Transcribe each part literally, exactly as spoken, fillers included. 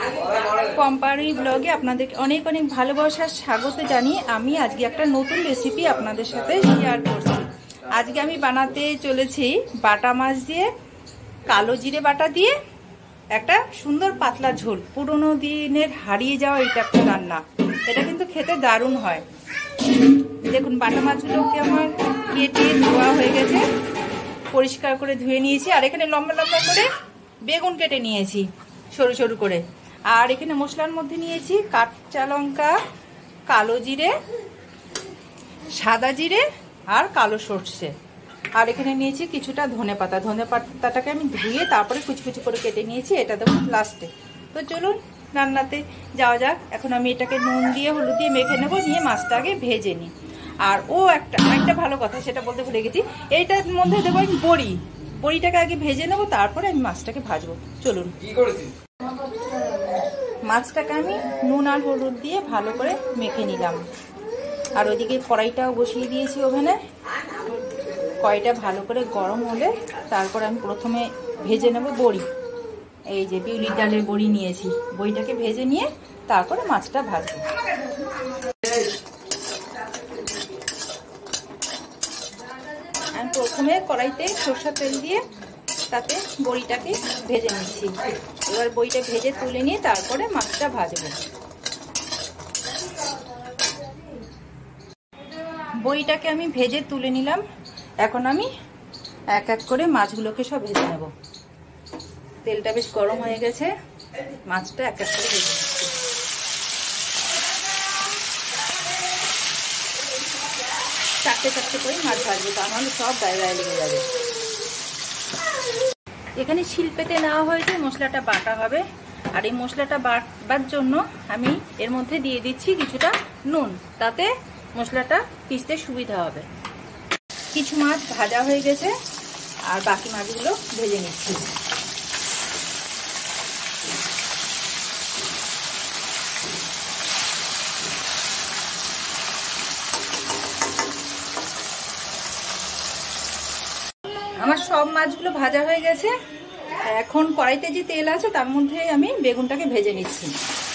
পম্পারি ব্লগে আপনাদের অনেক অনেক ভালোবাসার স্বাগত জানিয়ে আমি আজকে একটা নতুন রেসিপি আপনাদের সাথে শেয়ার করছি। আজকে আমি বানাতে চলেছি বাটা মাছ দিয়ে কালো জিরে বাটা দিয়ে একটা সুন্দর পাতলা ঝোল। পুরোনো দিনের হারিয়ে যাওয়া এটা একটা রান্না, এটা কিন্তু খেতে দারুণ হয়। দেখুন বাটা মাছগুলোকে আমার কেটে ধোয়া হয়ে গেছে, পরিষ্কার করে ধুয়ে নিয়েছি। আর এখানে লম্বা লম্বা করে বেগুন কেটে নিয়েছি সরু সরু করে। আর এখানে মশলার মধ্যে নিয়েছি কাঁচা লঙ্কা, কালো জিরে, সাদা জিরে আর কালো সর্ষে। আর এখানে নিয়েছি কিছুটা ধনে পাতা। ধনে পাতাটাকে আমি ধুয়ে তারপরে কুচি কুচি করে কেটে নিয়েছি, এটা দেবো লাস্টে। তো চলুন রান্নাতে যাওয়া যাক। এখন আমি এটাকে নুন দিয়ে হলুদ দিয়ে মেখে নেবো, নিয়ে মাছটা আগে ভেজে নিই। আর ও একটা একটা ভালো কথা সেটা বলতে ভুলে গেছি, এইটার মধ্যে দেবো আমি বড়ি। বড়িটাকে আগে ভেজে নেবো, তারপরে আমি মাছটাকে ভাজবো। চলুন। মাছটাকে আমি নুন আর হলুদ দিয়ে ভালো করে মেখে নিলাম। আর ওইদিকে কড়াইটাও বসিয়ে দিয়েছি ওভেনে। কড়াইটা ভালো করে গরম হলে তারপর আমি প্রথমে ভেজে নেব বড়ি। এই যে বিউলির ডালের বড়ি নিয়েছি, বড়িটাকে ভেজে নিয়ে তারপরে মাছটা ভাজবো। আমি প্রথমে কড়াইতে সরষের তেল দিয়ে তাতে বড়িটাকে ভেজে নিচ্ছি। এবার বড়িটা ভেজে তুলে নিয়ে তারপরে মাছটা ভাজবো। বড়িটাকে আমি ভেজে তুলে নিলাম। এখন আমি এক এক করে মাছগুলোকে সব ভেজে নেব। তেলটা বেশ গরম হয়ে গেছে, মাছটা এক এক করে ভেজে নিচ্ছি। চারটে চারটে করে মাছ ভাজবো, তার মানে সব গায়ে গায়ে লেগে যাবে। এখানে শিলপেতে নেওয়া হয়েছে, মশলাটা বাটা হবে। আর এই মশলাটা বাটবার জন্য আমি এর মধ্যে দিয়ে দিচ্ছি কিছুটা নুন, তাতে মশলাটা পিষতে সুবিধা হবে। কিছু মাছ ভাজা হয়ে গেছে, আর বাকি মাছগুলো ভেজে নিচ্ছি। আমার সব মাছগুলো ভাজা হয়ে গেছে। এখন কড়াইতে যে তেল আছে তার মধ্যে আমি বেগুনটাকে ভেজে নিচ্ছি।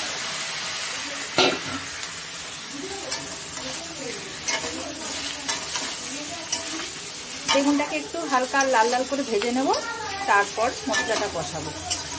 বেগুনটাকে একটু হালকা লাল লাল করে ভেজে নেব, তারপর মশলাটা কষাবো।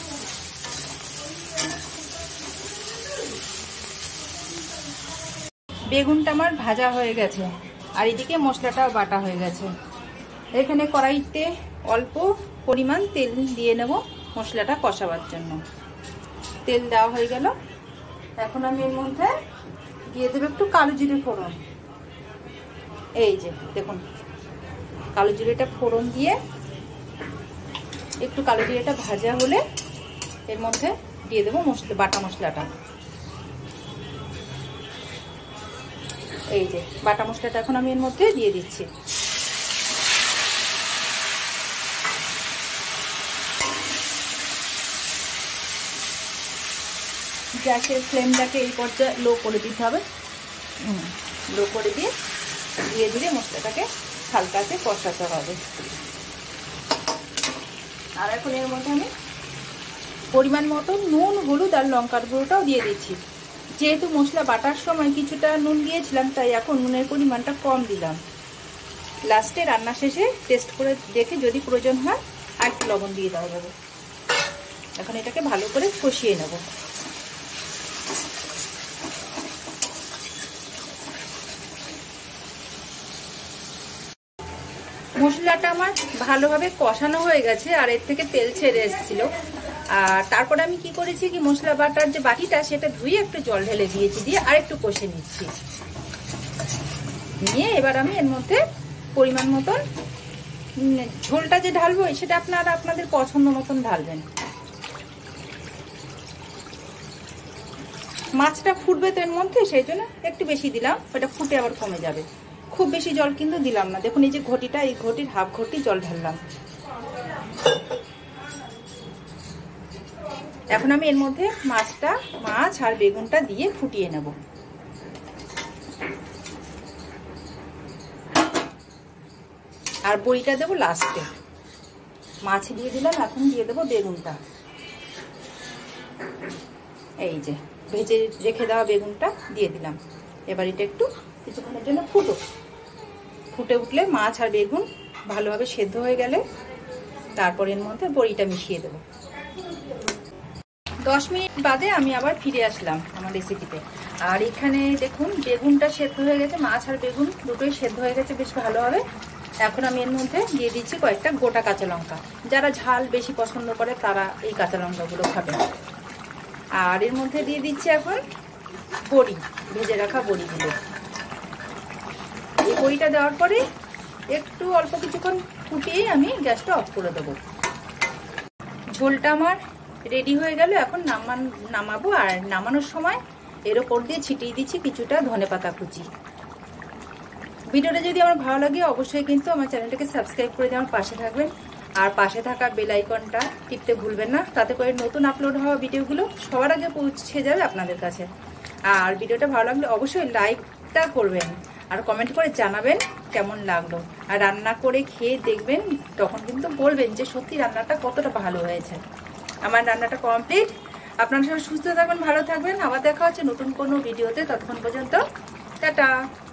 বেগুনটা আমার ভাজা হয়ে গেছে, আর এদিকে মশলাটাও বাটা হয়ে গেছে। এখানে কড়াইতে অল্প পরিমাণ তেল দিয়ে নেব মশলাটা কষাবার জন্য। তেল দেওয়া হয়ে গেল। এখন আমি এর মধ্যে দিয়ে দেবো একটু কালো জিরে ফোড়ন। এই যে দেখুন, কালো জিরেটা ফোড়ন দিয়ে একটু কালো জিরেটা ভাজা হলে এর মধ্যে দিয়ে দেবো মশলা, বাটা মশলাটা। এই যে বাটা মশলাটা এখন আমি এর মধ্যে দিয়ে দিচ্ছি। গ্যাসের ফ্লেমটাকে এই পর্যায়ে লো করে দিতে হবে। লো করে দিয়ে ধীরে ধীরে মশলাটাকে হালকাতে কষাতে হবে। আর এখন এর মধ্যে আমি পরিমাণ মতো নুন, হলুদ আর লঙ্কার গুঁড়োটাও দিয়ে দিচ্ছি। যেহেতু মশলা বাটার সময় কিছুটা নুন দিয়েছিলাম, তাই এখন নুনের পরিমাণটা কম দিলাম। লাস্টে রান্না শেষে টেস্ট করে দেখে যদি প্রয়োজন হয় আর একটু লবণ দিয়ে দেওয়া যাবে। এখন এটাকে ভালো করে কষিয়ে নেব। মশলাটা আমার ভালোভাবে কষানো হয়ে গেছে, আর এর থেকে তেল ছেড়ে এসেছিল। আর তারপরে আমি কি করেছি কি, মশলা বাটার যে বাটিটা সেটা ধুয়ে একটু জল ঢেলে দিয়েছি, দিয়ে আর একটু কষে নিচ্ছি। নিয়ে এবার আমি এর মধ্যে পরিমাণ মতন ঝোলটা যে ঢালবো সেটা আপনারা আপনাদের পছন্দ মতন ঢালবেন। মাছটা ফুটবে তো এর মধ্যে, সেই জন্য একটু বেশি দিলাম, ওটা ফুটে আবার কমে যাবে। খুব বেশি জল কিন্তু দিলাম না। দেখুন এই যে ঘটিটা, এই ঘটির হাফ ঘটি জল ঢাললাম। এখন আমি এর মধ্যে মাছটা মাছ আর বেগুনটা দিয়ে ফুটিয়ে নেব। আর বড়িটা দেবো লাস্টে। মাছ দিয়ে দিলাম, এখন দিয়ে দেবো বেগুনটা। এই যে ভেজে রেখে দেওয়া বেগুনটা দিয়ে দিলাম। এবার এটা একটু কিছুক্ষণের জন্য ফুটো ফুটে উঠলে মাছ আর বেগুন ভালোভাবে সেদ্ধ হয়ে গেলে তারপর এর মধ্যে বড়িটা মিশিয়ে দেবো। দশ মিনিট বাদে আমি আবার ফিরে আসলাম আমার রেসিপিতে। আর এখানে দেখুন বেগুনটা সেদ্ধ হয়ে গেছে, মাছ আর বেগুন দুটোই সেদ্ধ হয়ে গেছে বেশ ভালোভাবে। এখন আমি এর মধ্যে দিয়ে দিচ্ছি কয়েকটা গোটা কাঁচা লঙ্কা। যারা ঝাল বেশি পছন্দ করে তারা এই কাঁচা লঙ্কাগুলো খাবে। আর এর মধ্যে দিয়ে দিচ্ছি এখন বড়ি, ভেজে রাখা বড়িগুলো। এই বড়িটা দেওয়ার পরে একটু অল্প কিছুক্ষণ ফুটিয়ে আমি গ্যাসটা অফ করে দেবো। ঝোলটা আমার রেডি হয়ে গেল। এখন নামান নামাবো আর নামানোর সময় এর ওপর দিয়ে ছিটিয়ে দিচ্ছি কিছুটা ধনেপাতা কুচি। ভিডিওটা যদি আমার ভালো লাগে অবশ্যই কিন্তু আমার চ্যানেলটাকে সাবস্ক্রাইব করে দিয়ে আমার পাশে থাকবেন। আর পাশে থাকা বেল আইকনটা টিপতে ভুলবেন না, তাতে করে নতুন আপলোড হওয়া ভিডিওগুলো সবার আগে পৌঁছে যাবে আপনাদের কাছে। আর ভিডিওটা ভালো লাগলে অবশ্যই লাইকটা করবেন আর কমেন্ট করে জানাবেন কেমন লাগলো। আর রান্না করে খেয়ে দেখবেন, তখন কিন্তু বলবেন যে সত্যি রান্নাটা কতটা ভালো হয়েছে। আমার রান্নাটা কমপ্লিট। আপনারা সবাই সুস্থ থাকবেন, ভালো থাকবেন। আবার দেখা হচ্ছে নতুন কোনো ভিডিওতে। ততক্ষণ পর্যন্ত টাটা।